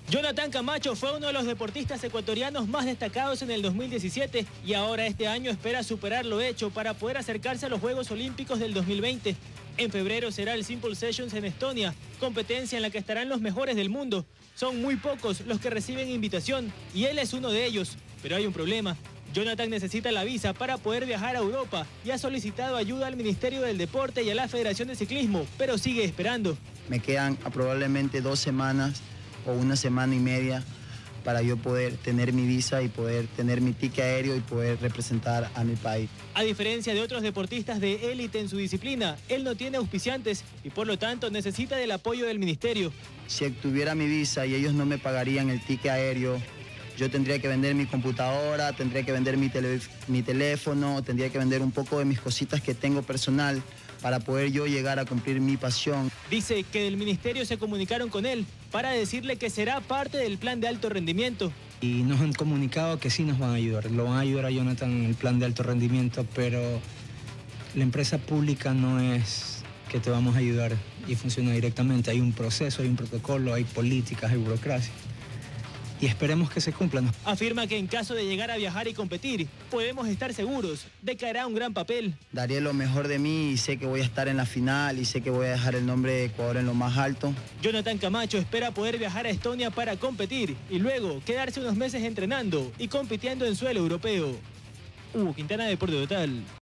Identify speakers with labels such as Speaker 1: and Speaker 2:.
Speaker 1: Jonathan Camacho fue uno de los deportistas ecuatorianos más destacados en el 2017 y ahora este año espera superar lo hecho para poder acercarse a los Juegos Olímpicos del 2020. En febrero será el Simple Sessions en Estonia, competencia en la que estarán los mejores del mundo. Son muy pocos los que reciben invitación y él es uno de ellos, pero hay un problema. Jonathan necesita la visa para poder viajar a Europa y ha solicitado ayuda al Ministerio del Deporte y a la Federación de Ciclismo, pero sigue esperando.
Speaker 2: Me quedan probablemente 2 semanas o 1 semana y media para yo poder tener mi visa y poder tener mi ticket aéreo y poder representar a mi país.
Speaker 1: A diferencia de otros deportistas de élite en su disciplina, él no tiene auspiciantes y por lo tanto necesita del apoyo del ministerio.
Speaker 2: Si tuviera mi visa y ellos no me pagarían el ticket aéreo, yo tendría que vender mi computadora, tendría que vender mi teléfono, tendría que vender un poco de mis cositas que tengo personal para poder yo llegar a cumplir mi pasión.
Speaker 1: Dice que del ministerio se comunicaron con él para decirle que será parte del plan de alto rendimiento.
Speaker 3: Y nos han comunicado que sí nos van a ayudar. Lo van a ayudar a Jonathan en el plan de alto rendimiento, pero la empresa pública no es que te vamos a ayudar y funciona directamente. Hay un proceso, hay un protocolo, hay políticas, hay burocracia. Y esperemos que se cumplan.
Speaker 1: Afirma que en caso de llegar a viajar y competir, podemos estar seguros de que hará un gran papel.
Speaker 2: Daré lo mejor de mí y sé que voy a estar en la final y sé que voy a dejar el nombre de Ecuador en lo más alto.
Speaker 1: Jonathan Camacho espera poder viajar a Estonia para competir y luego quedarse unos meses entrenando y compitiendo en suelo europeo. Hugo Quintana, Deporte Total.